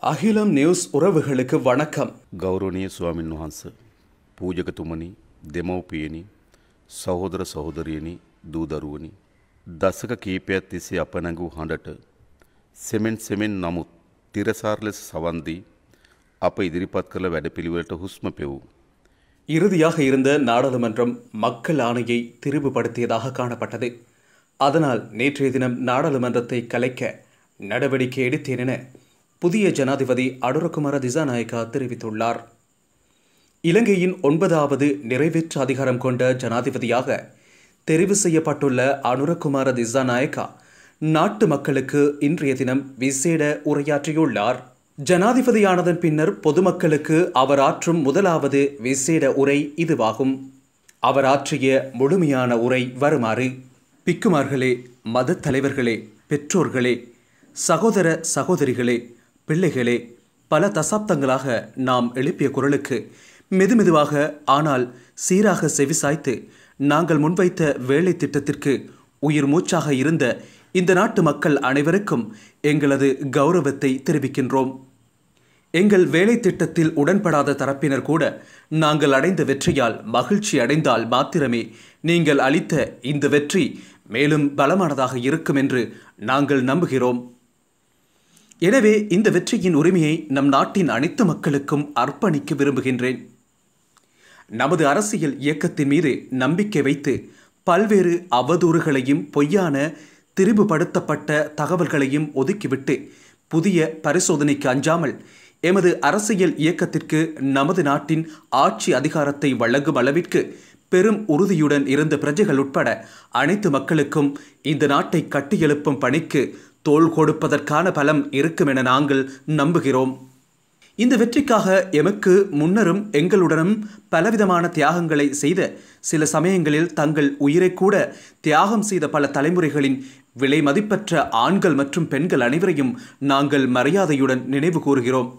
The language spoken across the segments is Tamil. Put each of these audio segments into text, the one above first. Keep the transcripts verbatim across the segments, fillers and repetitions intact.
அகிலம் நியூஸ் உறவுகளுக்கு வணக்கம். ගෞරවනීය ස්වාමින් වහන්සේ, පූජකතුමනි, දෙමව්පියනි, සහෝදර සහෝදරියනි, දූ දරුවනි, දශක කීපයක් තිස්සේ අප නැඟූ හඬට සෙමෙන් සෙමෙන් නමුත් තිරසාර ලෙස සවන් දී අප ඉදිරිපත් කළ වැඩපිළිවෙලට හුස්ම පෙවූ இறுதியாக இருந்த நாடாளுமன்றம் மக்கள் ஆணையை திரிவுபடுத்தியதாக காணப்பட்டது. அதனால் நேற்றைய தினம் நாடாளுமன்றத்தை கலைக்க நடவடிக்கை எடுத்தேன் என புதிய ஜனாதிபதி அனுரகுமார திசாநாயக்கா தெரிவித்துள்ளார். இலங்கையின் ஒன்பதாவது நிறைவேற்று அதிகாரம் கொண்ட ஜனாதிபதியாக தெரிவு செய்யப்பட்டுள்ள அனுரகுமார திசாநாயக்கா நாட்டு மக்களுக்கு இன்றைய தினம் விசேட உரையாற்றியுள்ளார். ஜனாதிபதியானதன் பின்னர் பொதுமக்களுக்கு அவர் ஆற்றும் முதலாவது விசேட உரை இதுவாகும். அவர் ஆற்றிய முழுமையான உரை வருமாறு: பிக்குமார்களே, மத தலைவர்களே, பெற்றோர்களே, சகோதர சகோதரிகளே, பிள்ளைகளே, பல தசாப்தங்களாக நாம் எழுப்பிய குரலுக்கு மெதுமெதுவாக ஆனால் சீராக செவிசாய்த்து நாங்கள் முன்வைத்த வேலை திட்டத்திற்கு உயிர் மூச்சாக இருந்த இந்த நாட்டு மக்கள் அனைவருக்கும் எங்களது கௌரவத்தை தெரிவிக்கின்றோம். எங்கள் வேலை திட்டத்தில் உடன்படாத தரப்பினர் கூட நாங்கள் அடைந்த வெற்றியால் மகிழ்ச்சி அடைந்தால் மாத்திரமே நீங்கள் அளித்த இந்த வெற்றி மேலும் பலமானதாக இருக்கும் என்று நாங்கள் நம்புகிறோம். எனவே இந்த வெற்றியின் உரிமையை நம் நாட்டின் அனைத்து மக்களுக்கும் அர்ப்பணிக்க விரும்புகின்றேன். நமது அரசியல் இயக்கத்தின் மீது நம்பிக்கை வைத்து பல்வேறு அவதூறுகளையும் பொய்யான திரிவுபடுத்தப்பட்ட தகவல்களையும் ஒதுக்கிவிட்டு புதிய பரிசோதனைக்கு அஞ்சாமல் எமது அரசியல் இயக்கத்திற்கு நமது நாட்டின் ஆட்சி அதிகாரத்தை வழங்கும் அளவிற்கு பெரும் உறுதியுடன் இருந்த பிரஜைகள் உட்பட அனைத்து மக்களுக்கும் இந்த நாட்டை கட்டியெழுப்பும் பணிக்கு தோள் கொடுப்பதற்கான பலம் இருக்கும் என நாங்கள் நம்புகிறோம். இந்த வெற்றிக்காக எமக்கு முன்னரும் எங்களுடனும் பலவிதமான தியாகங்களை செய்த, சில சமயங்களில் தங்கள் உயிரை கூட தியாகம் செய்த பல தலைமுறைகளின் விலை மதிப்பற்ற ஆண்கள் மற்றும் பெண்கள் அனைவரையும் நாங்கள் மரியாதையுடன் நினைவு கூறுகிறோம்.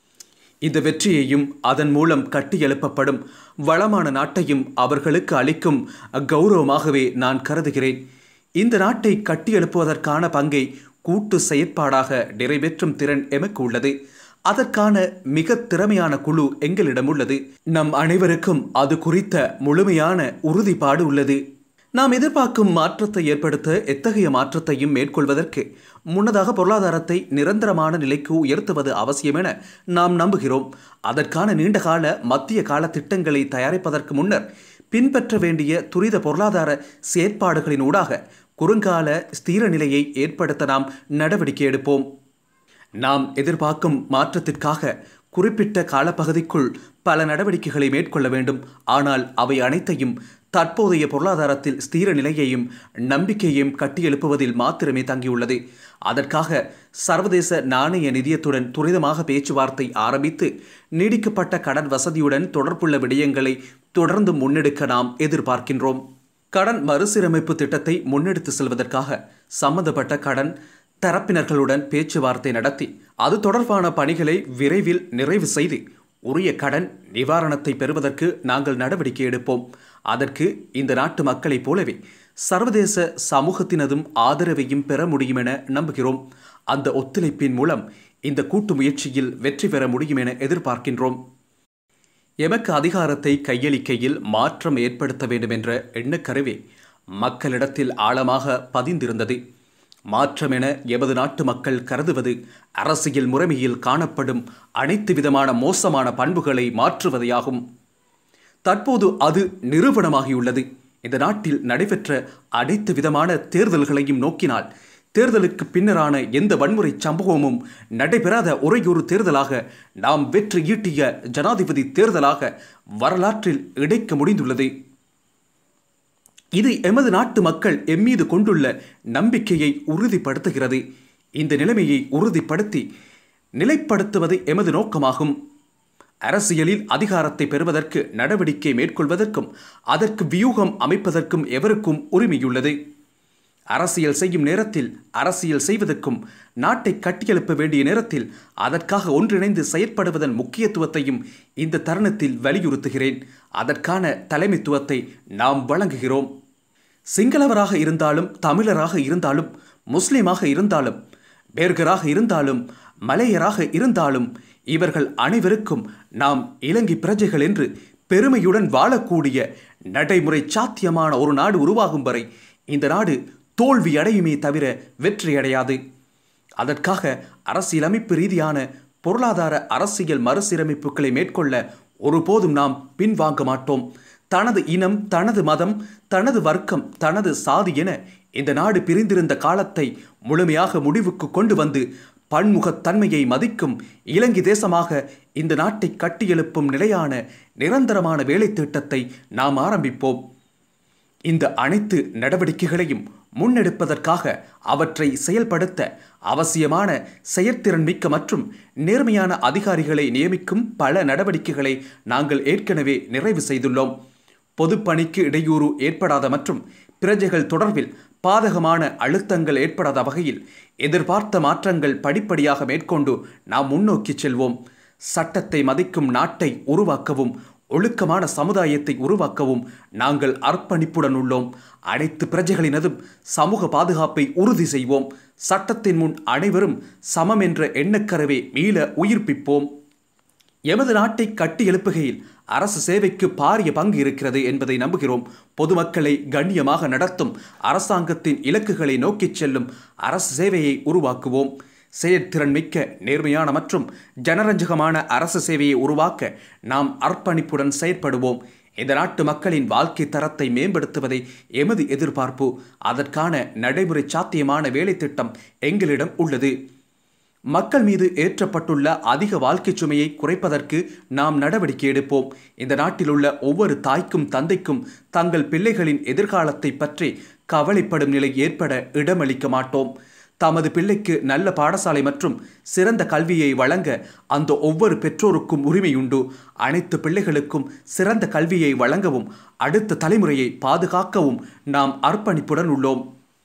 இந்த வெற்றியையும் அதன் மூலம் கட்டியெழுப்பப்படும் வளமான நாட்டையும் அவர்களுக்கு அளிக்கும் கௌரவமாகவே நான் கருதுகிறேன். இந்த நாட்டை கட்டியெழுப்புவதற்கான பங்கை கூட்டு செயற்பாடாக நிறைவேற்றும் திறன் எமக்கு உள்ளது. அதற்கான மிக திறமையான குழு எங்களிடம் உள்ளது. நம் அனைவருக்கும் அது குறித்த முழுமையான உறுதிப்பாடு உள்ளது. நாம் எதிர்பார்க்கும் மாற்றத்தை ஏற்படுத்த எத்தகைய மாற்றத்தையும் மேற்கொள்வதற்கு முன்னதாக பொருளாதாரத்தை நிரந்தரமான நிலைக்கு உயர்த்துவது அவசியம் என நாம் நம்புகிறோம். அதற்கான நீண்டகால மத்திய கால திட்டங்களை தயாரிப்பதற்கு முன்னர் பின்பற்ற வேண்டிய துரித பொருளாதார செயற்பாடுகளின் ஊடாக குறுங்கால ஸ்திர நிலையை ஏற்படுத்த நாம் நடவடிக்கை எடுப்போம். நாம் எதிர்பார்க்கும் மாற்றத்திற்காக குறிப்பிட்ட காலப்பகுதிக்குள் பல நடவடிக்கைகளை மேற்கொள்ள வேண்டும். ஆனால் அவை அனைத்தையும் தற்போதைய பொருளாதாரத்தில் ஸ்திர நிலையையும் நம்பிக்கையையும் கட்டியெழுப்புவதில் மாத்திரமே தங்கியுள்ளது. அதற்காக சர்வதேச நாணய நிதியத்துடன் துரிதமாக பேச்சுவார்த்தை ஆரம்பித்து நீடிக்கப்பட்ட கடன் வசதியுடன் தொடர்புள்ள விடயங்களை தொடர்ந்து முன்னெடுக்க நாம் எதிர்பார்க்கின்றோம். கடன் மறுசீரமைப்பு திட்டத்தை முன்னெடுத்து செல்வதற்காக சம்பந்தப்பட்ட கடன் தரப்பினர்களுடன் பேச்சுவார்த்தை நடத்தி அது தொடர்பான பணிகளை விரைவில் நிறைவு செய்து உரிய கடன் நிவாரணத்தை பெறுவதற்கு நாங்கள் நடவடிக்கை எடுப்போம். அதற்கு இந்த நாட்டு மக்களைப் போலவே சர்வதேச சமூகத்தினதும் ஆதரவையும் பெற முடியும் என நம்புகிறோம். அந்த ஒத்துழைப்பின் மூலம் இந்த கூட்டு முயற்சியில் வெற்றி பெற முடியும் என எதிர்பார்க்கின்றோம். எமக்கு அதிகாரத்தை கையளிக்கையில் மாற்றம் ஏற்படுத்த வேண்டும் என்ற எண்ணக்கருவே மக்களிடத்தில் ஆழமாக பதிந்திருந்தது. மாற்றம் என எமது நாட்டு மக்கள் கருதுவது அரசியல் முறைமையில் காணப்படும் அனைத்து விதமான மோசமான பண்புகளை மாற்றுவதையாகும். தற்போது அது நிரூபணமாகியுள்ளது. இந்த நாட்டில் நடைபெற்ற அனைத்து விதமான தேர்தல்களையும் நோக்கினால் தேர்தலுக்கு பின்னரான எந்த வன்முறை சம்பவமும் நடைபெறாத ஒரேயொரு தேர்தலாக, நாம் வெற்றி ஈட்டிய ஜனாதிபதி தேர்தலாக வரலாற்றில் இணைக்க முடிந்துள்ளது. இது எமது நாட்டு மக்கள் எம்மீது கொண்டுள்ள நம்பிக்கையை உறுதிப்படுத்துகிறது. இந்த நிலைமையை உறுதிப்படுத்தி நிலைப்படுத்துவது எமது நோக்கமாகும். அரசியலில் அதிகாரத்தை பெறுவதற்கு நடவடிக்கை மேற்கொள்வதற்கும் அதற்கு வியூகம் அமைப்பதற்கும் எவருக்கும் உரிமையுள்ளது. அரசியல் செய்யும் நேரத்தில் அரசியல் செய்வதற்கும் நாட்டை கட்டியெழுப்ப வேண்டிய நேரத்தில் அதற்காக ஒன்றிணைந்து செயற்படுவதன் முக்கியத்துவத்தையும் இந்த தருணத்தில் வலியுறுத்துகிறேன். அதற்கான தலைமைத்துவத்தை நாம் வழங்குகிறோம். சிங்களவராக இருந்தாலும் தமிழராக இருந்தாலும் முஸ்லிமாக இருந்தாலும் பேர்கராக இருந்தாலும் மலையராக இருந்தாலும் இவர்கள் அனைவருக்கும் நாம் இலங்கை பிரஜைகள் என்று பெருமையுடன் வாழக்கூடிய நடைமுறை சாத்தியமான ஒரு நாடு உருவாகும் வரை இந்த நாடு தோல்வி அடையுமே தவிர வெற்றியடையாது. அதற்காக அரசியலமைப்பு ரீதியான பொருளாதார அரசியல் மறுசீரமைப்புகளை மேற்கொள்ள ஒருபோதும் நாம் பின்வாங்க மாட்டோம். தனது இனம், தனது மதம், தனது வர்க்கம், தனது சாதி என இந்த நாடு பிரிந்திருந்த காலத்தை முழுமையாக முடிவுக்கு கொண்டு வந்து பன்முகத்தன்மையை மதிக்கும் இலங்கை தேசமாக இந்த நாட்டை கட்டியெழுப்பும் நிலையான நிரந்தரமான வேலை திட்டத்தை நாம் ஆரம்பிப்போம். இந்த அனைத்து நடவடிக்கைகளையும் முன்னெடுப்பதற்காக அவற்றை செயல்படுத்த அவசியமான செயற்திறன் மிக்க மற்றும் நேர்மையான அதிகாரிகளை நியமிக்கும் பல நடவடிக்கைகளை நாங்கள் ஏற்கனவே நிறைவு செய்துள்ளோம். பொதுப்பணிக்கு இடையூறு ஏற்படாத மற்றும் பிரஜைகள் தொடர்பில் பாதகமான அழுத்தங்கள் ஏற்படாத வகையில் எதிர்பார்த்த மாற்றங்கள் படிப்படியாக மேற்கொண்டு நாம் முன்னோக்கி செல்வோம். சட்டத்தை மதிக்கும் நாட்டை உருவாக்கவும் ஒழுக்கமான சமுதாயத்தை உருவாக்கவும் நாங்கள் அர்ப்பணிப்புடன் உள்ளோம். அனைத்து பிரஜைகளினதும் சமூக பாதுகாப்பை உறுதி செய்வோம். சட்டத்தின் முன் அனைவரும் சமம் என்ற எண்ணக்கருவை மீள உயிர்ப்பிப்போம். எமது நாட்டை கட்டி எழுப்புகையில் அரசு சேவைக்கு பாரிய பங்கு இருக்கிறது என்பதை நம்புகிறோம். பொதுமக்களை கண்ணியமாக நடத்தும் அரசாங்கத்தின் இலக்குகளை நோக்கிச் செல்லும் அரசு சேவையை உருவாக்குவோம். செயற்திறன் மிக்க, நேர்மையான மற்றும் ஜனரஞ்சகமான அரசு சேவையை உருவாக்க நாம் அர்ப்பணிப்புடன் செயற்படுவோம். இந்த நாட்டு மக்களின் வாழ்க்கை தரத்தை மேம்படுத்துவதை எமது எதிர்பார்ப்பு. அதற்கான நடைமுறை சாத்தியமான வேலை திட்டம் எங்களிடம் உள்ளது. மக்கள் மீது ஏற்றப்பட்டுள்ள அதிக வாழ்க்கை சுமையை குறைப்பதற்கு நாம் நடவடிக்கை எடுப்போம். இந்த நாட்டில் உள்ள ஒவ்வொரு தாய்க்கும் தந்தைக்கும் தங்கள் பிள்ளைகளின் எதிர்காலத்தை பற்றி கவலைப்படும் நிலை ஏற்பட இடமளிக்க மாட்டோம். தமது பிள்ளைக்கு நல்ல பாடசாலை மற்றும் சிறந்த கல்வியை வழங்க அந்த ஒவ்வொரு பெற்றோருக்கும் உரிமையுண்டு. அனைத்து பிள்ளைகளுக்கும் சிறந்த கல்வியை வழங்கவும் அடுத்த தலைமுறையை பாதுகாக்கவும் நாம் அர்ப்பணிப்புடன் உள்ளோம்.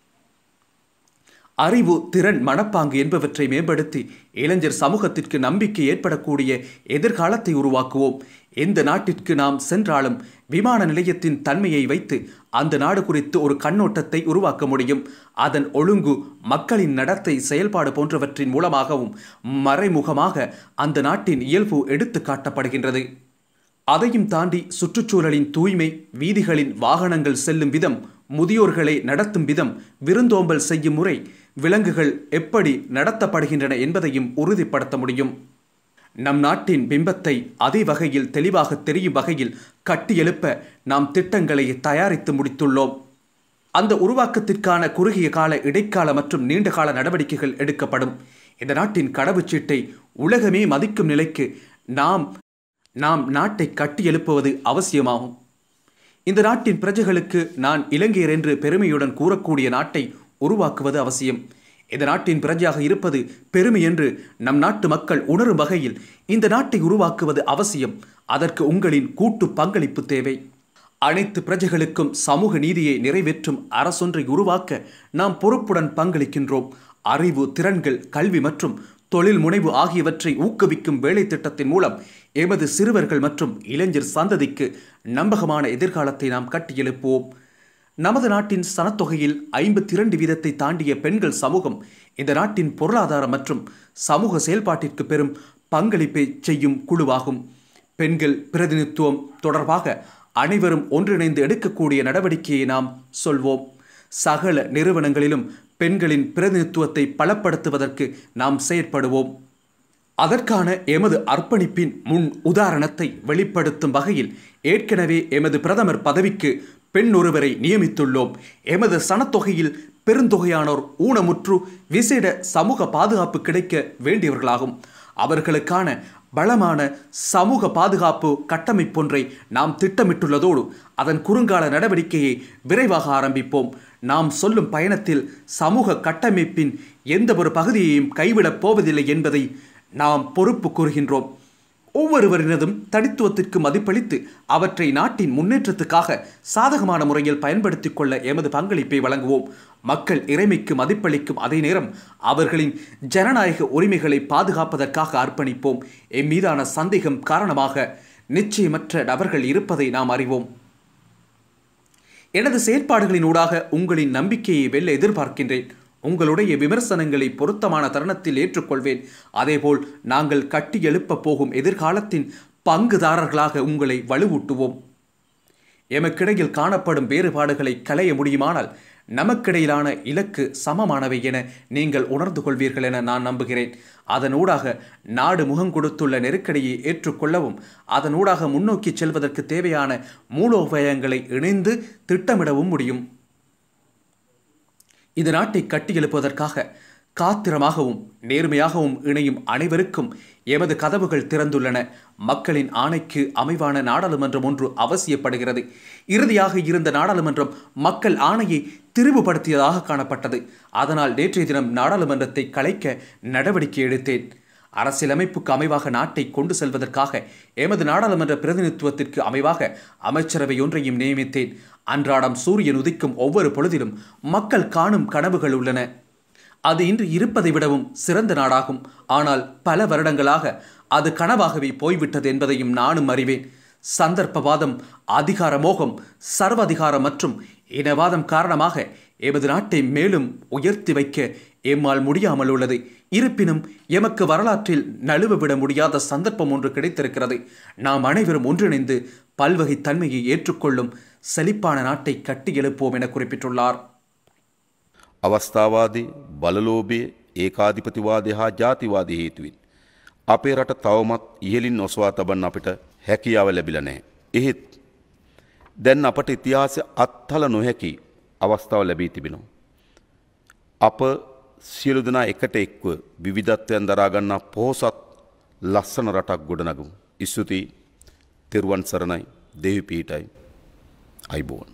அறிவு, திறன், மனப்பாங்கு என்பவற்றை மேம்படுத்தி இளைஞர் சமூகத்திற்கு நம்பிக்கை ஏற்படக்கூடிய எதிர்காலத்தை உருவாக்குவோம். எந்த நாட்டிற்கு நாம் சென்றாலும் விமான நிலையத்தின் தன்மையை வைத்து அந்த நாடு குறித்து ஒரு கண்ணோட்டத்தை உருவாக்க முடியும். அதன் ஒழுங்கு, மக்களின் நடத்தை, செயல்பாடு போன்றவற்றின் மூலமாகவும் மறைமுகமாக அந்த நாட்டின் இயல்பு எடுத்து காட்டப்படுகின்றது. அதையும் தாண்டி சுற்றுச்சூழலின் தூய்மை, வீதிகளின் வாகனங்கள் செல்லும் விதம், முதியோர்களை நடத்தும் விதம், விருந்தோம்பல் செய்யும் முறை, விலங்குகள் எப்படி நடத்தப்படுகின்றன என்பதையும் உறுதிப்படுத்த முடியும். நம் நாட்டின் பிம்பத்தை அதே வகையில் தெளிவாக தெரியும் வகையில் கட்டியெழுப்ப நாம் திட்டங்களை தயாரித்து முடித்துள்ளோம். அந்த உருவாக்கத்திற்கான குறுகிய கால, இடைக்கால மற்றும் நீண்டகால நடவடிக்கைகள் எடுக்கப்படும். இந்த நாட்டின் கடவுச்சீட்டை உலகமே மதிக்கும் நிலைக்கு நாம் நாம் நாட்டை கட்டியெழுப்புவது அவசியமாகும். இந்த நாட்டின் பிரஜைகளுக்கு நான் இலங்கையர் என்று பெருமையுடன் கூறக்கூடிய நாட்டை உருவாக்குவது அவசியம். இந்த நாட்டின் பிரஜையாக இருப்பது பெருமை என்று நம் நாட்டு மக்கள் உணரும் வகையில் இந்த நாட்டை உருவாக்குவது அவசியம். அதற்கு உங்களின் கூட்டு பங்களிப்பு தேவை. அனைத்து பிரஜைகளுக்கும் சமூக நீதியை நிறைவேற்றும் அரசொன்றை உருவாக்க நாம் பொறுப்புடன் பங்களிக்கின்றோம். அறிவு, திறன்கள், கல்வி மற்றும் தொழில் முனைவு ஆகியவற்றை ஊக்குவிக்கும் வேலை திட்டத்தின் மூலம் எமது சிறுவர்கள் மற்றும் இளைஞர் சந்ததிக்கு நம்பகமான எதிர்காலத்தை நாம் கட்டியெழுப்புவோம். நமது நாட்டின் சனத்தொகையில் ஐம்பத்தி இரண்டு வீதத்தை தாண்டிய பெண்கள் சமூகம் இந்த நாட்டின் பொருளாதார மற்றும் சமூக செயல்பாட்டிற்கு பெரும் பங்களிப்பை செய்யும் குழுவாகும். பெண்கள் பிரதிநிதித்துவம் தொடர்பாக அனைவரும் ஒன்றிணைந்து எடுக்கக்கூடிய நடவடிக்கையை நாம் சொல்வோம். சகல நிறுவனங்களிலும் பெண்களின் பிரதிநிதித்துவத்தை பலப்படுத்துவதற்கு நாம் செயற்படுவோம். அதற்கான எமது அர்ப்பணிப்பின் முன் உதாரணத்தை வெளிப்படுத்தும் வகையில் ஏற்கனவே எமது பிரதமர் பதவிக்கு பெண் ஒருவரை நியமித்துள்ளோம். எமது சனத்தொகையில் பெருந்தொகையானோர் ஊனமுற்று விசேட சமூக பாதுகாப்பு கிடைக்க வேண்டியவர்களாகும். அவர்களுக்கான பலமான சமூக பாதுகாப்பு கட்டமைப்பொன்றை நாம் திட்டமிட்டுள்ளதோடு அதன் குறுங்கால நடவடிக்கையை விரைவாக ஆரம்பிப்போம். நாம் சொல்லும் பயணத்தில் சமூக கட்டமைப்பின் எந்த ஒரு பகுதியையும் கைவிடப் போவதில்லை என்பதை நாம் பொறுப்பு கூறுகின்றோம். ஒவ்வொருவரினதும் தனித்துவத்திற்கு மதிப்பளித்து அவற்றை நாட்டின் முன்னேற்றத்துக்காக சாதகமான முறையில் பயன்படுத்திக் கொள்ள எமது பங்களிப்பை வழங்குவோம். மக்கள் இறைமைக்கு மதிப்பளிக்கும் அதே நேரம் அவர்களின் ஜனநாயக உரிமைகளை பாதுகாப்பதற்காக அர்ப்பணிப்போம். எம்மீதான சந்தேகம் காரணமாக நிச்சயமற்ற நபர்கள் இருப்பதை நாம் அறிவோம். எனது செயற்பாடுகளின் ஊடாக உங்களின் நம்பிக்கையை வெல்ல எதிர்பார்க்கின்றேன். உங்களுடைய விமர்சனங்களை பொருத்தமான தருணத்தில் ஏற்றுக்கொள்வேன். அதேபோல் நாங்கள் கட்டி எழுப்பப் போகும் எதிர்காலத்தின் பங்குதாரர்களாக உங்களை வலுவூட்டுவோம். எமக்கிடையில் காணப்படும் வேறுபாடுகளை களைய முடியுமானால் நமக்கிடையிலான இலக்கு சமமானவை என நீங்கள் உணர்ந்து கொள்வீர்கள் என நான் நம்புகிறேன். அதனூடாக நாடு முகங்கொடுத்துள்ள நெருக்கடியை ஏற்றுக்கொள்ளவும் அதனூடாக முன்னோக்கி செல்வதற்கு தேவையான மூலோபாயங்களை இணைந்து திட்டமிடவும் முடியும். இந்த நாட்டை கட்டியெழுப்பதற்காக காத்திரமாகவும் நேர்மையாகவும் இணையும் அனைவருக்கும் எமது கதவுகள் திறந்துள்ளன. மக்களின் ஆணைக்கு அமைவான நாடாளுமன்றம் ஒன்று அவசியப்படுகிறது. இறுதியாக இருந்த நாடாளுமன்றம் மக்கள் ஆணையை திரிவுபடுத்தியதாக காணப்பட்டது. அதனால் நேற்றைய தினம் நாடாளுமன்றத்தை கலைக்க நடவடிக்கை எடுத்தேன். அரசியலமைப்புக்கு அமைவாக நாட்டை கொண்டு செல்வதற்காக எமது நாடாளுமன்ற பிரதிநிதித்துவத்திற்கு அமைவாக அமைச்சரவை ஒன்றையும் நியமித்தேன். அன்றாடம் சூரியன் உதிக்கும் ஒவ்வொரு பொழுதிலும் மக்கள் காணும் கனவுகள் உள்ளன. அது இன்று இருப்பதை விடவும் சிறந்த நாடாகும். ஆனால் பல வருடங்களாக அது கனவாகவே போய்விட்டது என்பதையும் நானும் அறிவேன். சந்தர்ப்பவாதம், அதிகார மோகம், சர்வாதிகாரம் மற்றும் இனவாதம் காரணமாக எமது நாட்டை மேலும் உயர்த்தி வைக்க எம்மால் முடியாமல் உள்ளது. இருப்பினும் எமக்கு வரலாற்றில் நழுவவிட முடியாத சந்தர்ப்பம் ஒன்று கிடைத்திருக்கிறது. நாம் அனைவரும் ஒன்றிணைந்து பல்வகை தன்மையை ஏற்றுக்கொள்ளும் செழிப்பான நாட்டை கட்டி எழுப்போம் என குறிப்பிட்டுள்ளார். අවස්ථාවාදී බලලෝභය ඒකාධිපතිවාදය හා ජාතිවාදී හේතුවෙන් අපේ රට තවමත් ඉහළින් ඔසවා තබන්න අපිට හැකියාව ලැබිලා නැහැ. එහෙත් දැන් අපට ඉතිහාසය අත්හල නොහැකි අවස්ථාව ලැබී තිබෙනවා. අප සියලු දෙනා එකට එක්ව විවිධත්වයන් දරා ගන්නා පොහොසත් ලස්සන රටක් ගොඩනගමු. ස්තුතියි. තෙරුවන් සරණයි. දෙවි පීඨයි. අයිබෝන්.